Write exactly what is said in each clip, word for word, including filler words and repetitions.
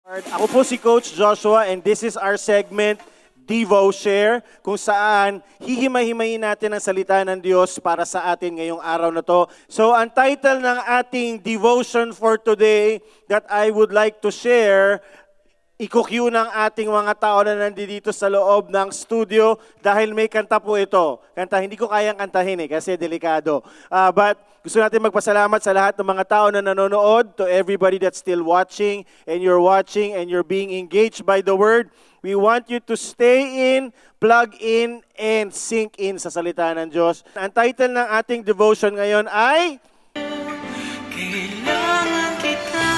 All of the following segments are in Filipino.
Ako po si Coach Joshua and this is our segment, Devo Share, kung saan hihimay-himayin natin ang salita ng Diyos para sa atin ngayong araw na to. So ang title ng ating devotion for today that I would like to share, i-cue ng ating mga tao na nandito sa loob ng studio dahil may kanta po ito. Kanta, hindi ko kayang kantahin eh kasi delikado. Uh, but gusto natin magpasalamat sa lahat ng mga tao na nanonood, to everybody that's still watching and you're watching and you're being engaged by the Word. We want you to stay in, plug in, and sink in sa salita ng Diyos. Ang title ng ating devotion ngayon ay Kailangan Kita.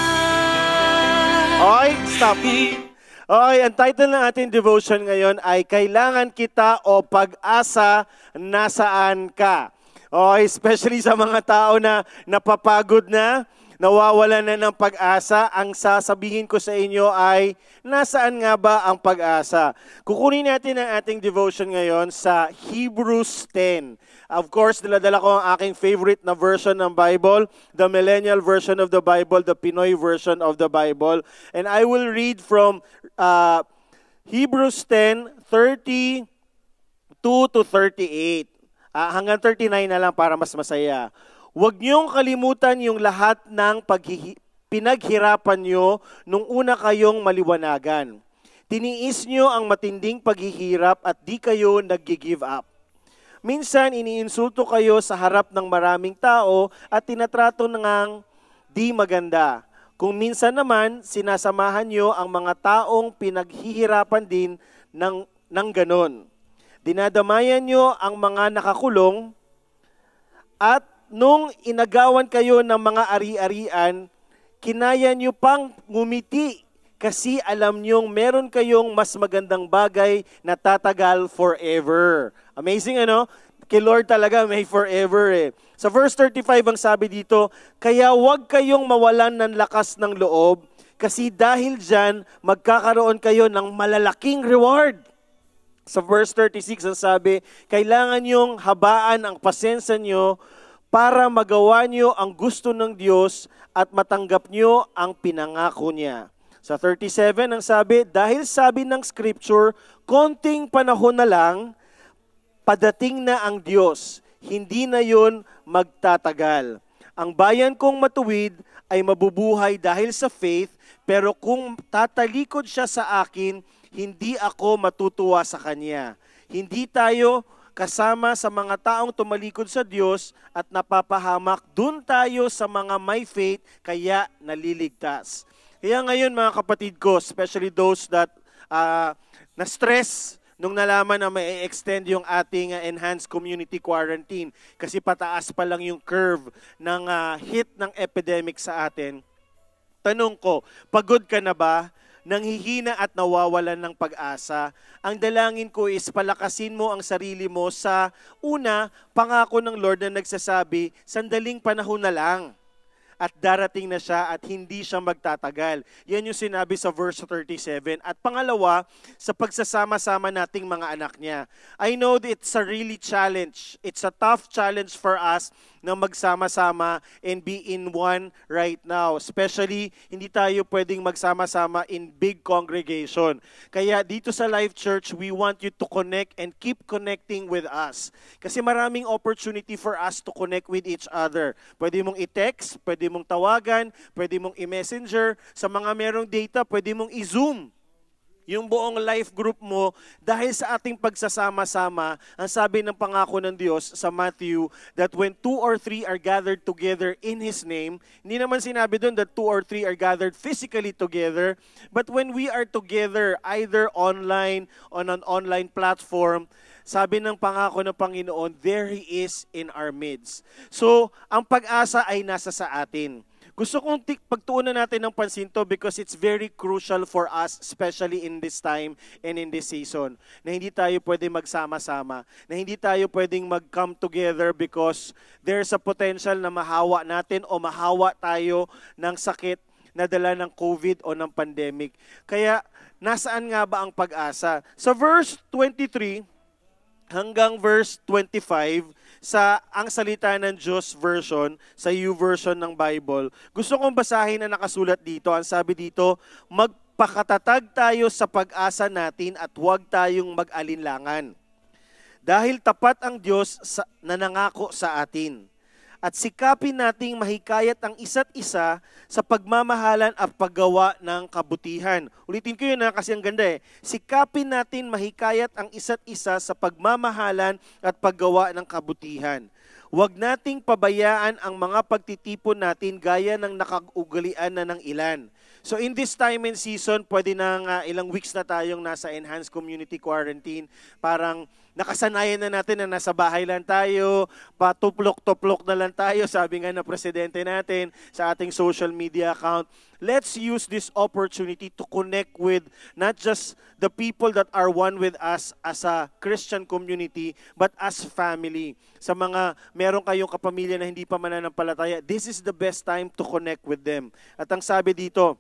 Oy, stop. Oy, ang title ng ating devotion ngayon ay Kailangan Kita o Pag-asa Nasaan Ka. Oy, especially sa mga tao na napapagod na, nawawalan na ng pag-asa, ang sasabihin ko sa inyo ay, nasaan nga ba ang pag-asa? Kukunin natin ang ating devotion ngayon sa Hebrews ten. Of course, daladala ko ang aking favorite na version ng Bible, the millennial version of the Bible, the Pinoy version of the Bible. And I will read from uh, Hebrews ten, thirty-two to thirty-eight. Uh, hanggang thirty-nine na lang para mas masaya. Huwag niyong kalimutan yung lahat ng paghihi- pinaghirapan niyo nung una kayong maliwanagan. Tiniis niyo ang matinding paghihirap at di kayo nag-give up. Minsan, iniinsulto kayo sa harap ng maraming tao at tinatrato ng di maganda. Kung minsan naman, sinasamahan niyo ang mga taong pinaghihirapan din ng, ng ganon. Dinadamayan niyo ang mga nakakulong at nung inagawan kayo ng mga ari-arian, kinaya niyo pang ngumiti kasi alam niyong meron kayong mas magandang bagay na tatagal forever. Amazing ano? Kay Lord talaga may forever eh. Sa verse thirty-five ang sabi dito, kaya huwag kayong mawalan ng lakas ng loob kasi dahil dyan magkakaroon kayo ng malalaking reward. Sa verse thirty-six ang sabi, kailangan niyong habaan ang pasensya niyo para magawa niyo ang gusto ng Diyos at matanggap niyo ang pinangako niya. Sa thirty-seven ang sabi, dahil sabi ng Scripture, konting panahon na lang, padating na ang Diyos. Hindi na yon magtatagal. Ang bayan kong matuwid ay mabubuhay dahil sa faith, pero kung tatalikod siya sa akin, hindi ako matutuwa sa Kanya. Hindi tayo kasama sa mga taong tumalikod sa Diyos at napapahamak. Doon tayo sa mga may faith, kaya naliligtas. Kaya ngayon mga kapatid ko, especially those that uh, na-stress nung nalaman na may extend yung ating uh, enhanced community quarantine kasi pataas pa lang yung curve ng uh, hit ng epidemic sa atin. Tanong ko, pagod ka na ba? Nanghihina at nawawalan ng pag-asa. Ang dalangin ko is palakasin mo ang sarili mo sa una, pangako ng Lord na nagsasabi, sandaling panahon na lang at darating na siya at hindi siya magtatagal. Yan yung sinabi sa verse thirty-seven. At pangalawa, sa pagsasama-sama nating mga anak niya. I know that it's a really challenge. It's a tough challenge for us na magsama-sama and be in one right now. Especially, hindi tayo pwedeng magsama-sama in big congregation. Kaya dito sa Life Church, we want you to connect and keep connecting with us. Kasi maraming opportunity for us to connect with each other. Pwede mong i-text, pwede mong tawagan, pwede mong i-messenger. Sa mga merong data, pwede mong i-zoom yung buong life group mo dahil sa ating pagsasama-sama. Ang sabi ng pangako ng Diyos sa Matthew that when two or three are gathered together in His name, hindi naman sinabi doon that two or three are gathered physically together, but when we are together either online, on an online platform, sabi ng pangako ng Panginoon, there He is in our midst. So, ang pag-asa ay nasa sa atin. Gusto kong pagtuunan natin ng pansin to because it's very crucial for us, especially in this time and in this season, na hindi tayo pwedeng magsama-sama, na hindi tayo pwedeng mag-come together because there's a potential na mahawa natin o mahawa tayo ng sakit na dala ng COVID o ng pandemic. Kaya, nasaan nga ba ang pag-asa? Sa verse twenty-three hanggang verse twenty-five, sa ang salita ng Diyos version, sa U version ng Bible, gusto kong basahin na nakasulat dito. Ang sabi dito, mag Magpakatatag tayo sa pag-asa natin at huwag tayong mag-alinlangan. Dahil tapat ang Diyos sa, na nangako sa atin. At sikapin nating mahikayat ang isa't isa sa pagmamahalan at paggawa ng kabutihan. Ulitin ko yun ha, kasi ang ganda eh. Sikapin natin mahikayat ang isa't isa sa pagmamahalan at paggawa ng kabutihan. Huwag nating pabayaan ang mga pagtitipon natin gaya ng nakag-ugalian na ng ilan. So in this time and season, pwede na uh, ilang weeks na tayong nasa enhanced community quarantine. Parang nakasanayan na natin na nasa bahay lang tayo, patuplok-tuplok na lang tayo, sabi nga ng presidente natin sa ating social media account. Let's use this opportunity to connect with not just the people that are one with us as a Christian community, but as family. Sa mga meron kayong kapamilya na hindi pa mananampalataya, this is the best time to connect with them. At ang sabi dito,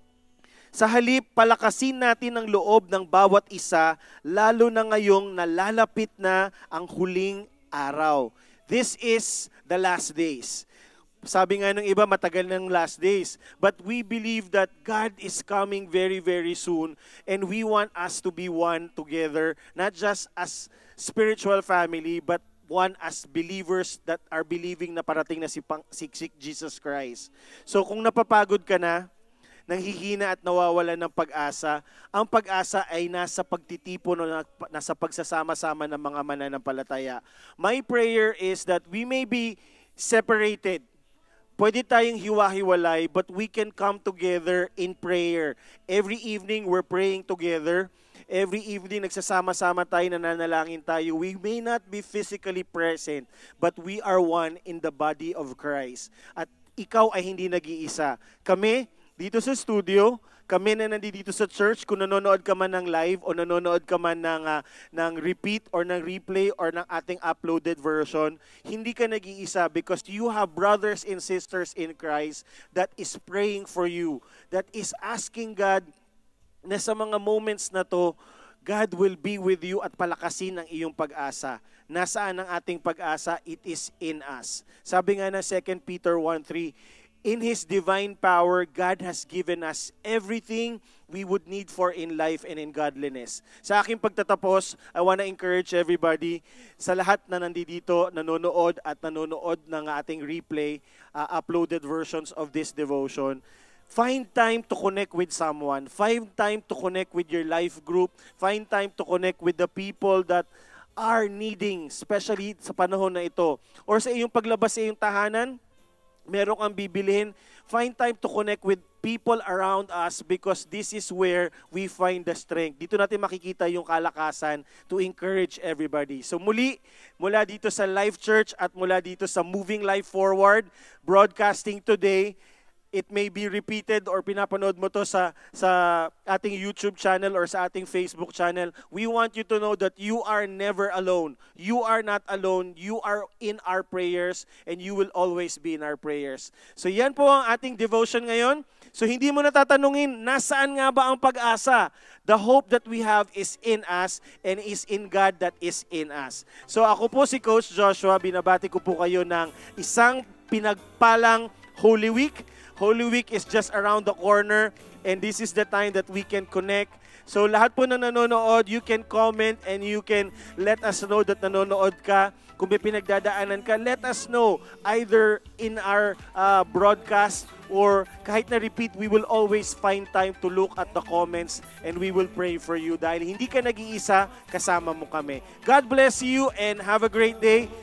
sa halip, palakasin natin ang loob ng bawat isa, lalo na ngayong nalalapit na ang huling araw. This is the last days. Sabi nga ng iba, matagal ng last days. But we believe that God is coming very, very soon. And we want us to be one together, not just as spiritual family, but one as believers that are believing na parating na si, si, si Jesus Christ. So kung napapagod ka na, nanghihina at nawawalan ng pag-asa, ang pag-asa ay nasa pagtitipon o nasa pagsasama-sama ng mga mananampalataya. My prayer is that we may be separated. Pwede tayong hiwa-hiwalay, but we can come together in prayer. Every evening, we're praying together. Every evening, nagsasama-sama tayo, nananalangin tayo. We may not be physically present, but we are one in the body of Christ. At ikaw ay hindi nag-iisa. Kami, dito sa studio, kami na nandito sa church, kung nanonood ka man ng live o nanonood ka man ng, uh, ng repeat or ng replay or ng ating uploaded version, hindi ka nag-iisa because you have brothers and sisters in Christ that is praying for you, that is asking God na sa mga moments na to, God will be with you at palakasin ang iyong pag-asa. Nasaan ang ating pag-asa? It is in us. Sabi nga na Second Peter one three, in His divine power, God has given us everything we would need for in life and in godliness. Sa aking pagtatapos, I want to encourage everybody, sa lahat na nandito, nanonood at nanonood ng ating replay, uh, uploaded versions of this devotion, find time to connect with someone. Find time to connect with your life group. Find time to connect with the people that are needing, especially sa panahon na ito. Or sa iyong paglabas sa iyong tahanan, meron kang bibilihin, find time to connect with people around us because this is where we find the strength. Dito natin makikita yung kalakasan to encourage everybody. So muli, mula dito sa Life Church at mula dito sa Moving Life Forward, broadcasting today, it may be repeated or pinapanood mo to sa, sa ating YouTube channel or sa ating Facebook channel. We want you to know that you are never alone. You are not alone. You are in our prayers and you will always be in our prayers. So yan po ang ating devotion ngayon. So hindi mo natatanungin, nasaan nga ba ang pag-asa? The hope that we have is in us and is in God that is in us. So ako po si Coach Joshua, binabati ko po kayo ng isang pinagpalang Holy Week. Holy Week is just around the corner and this is the time that we can connect. So lahat po na nanonood, you can comment and you can let us know that nanonood ka. Kung may pinagdadaanan ka, let us know either in our uh, broadcast or kahit na repeat, we will always find time to look at the comments and we will pray for you dahil hindi ka nag-iisa, kasama mo kami. God bless you and have a great day.